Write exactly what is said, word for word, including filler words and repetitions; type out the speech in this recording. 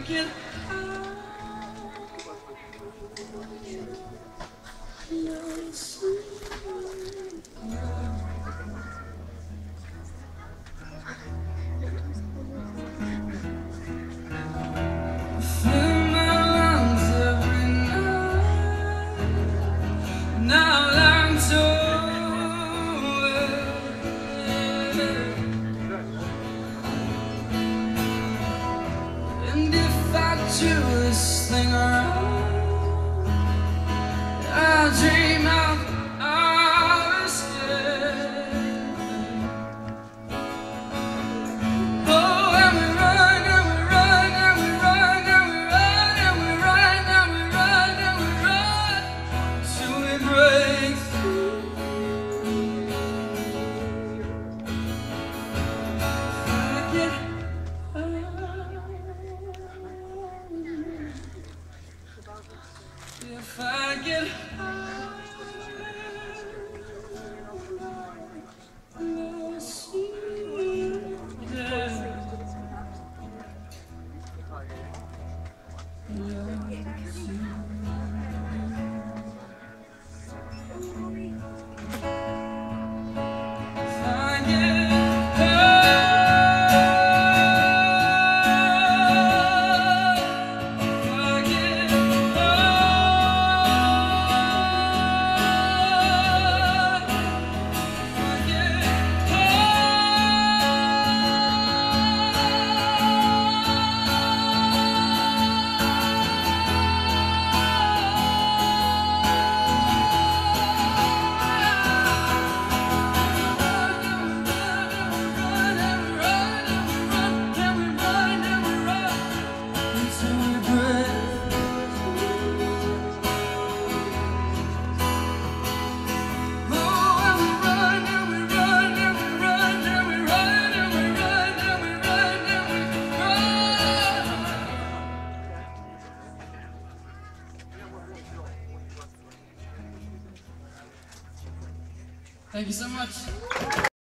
get this thing around, I dream of our escape. Oh, and we run, and we run, and we run, and we run, and we run, and we run, and we run, till we break through. If I get If I get high, I'll see you there. If I get Thank you so much.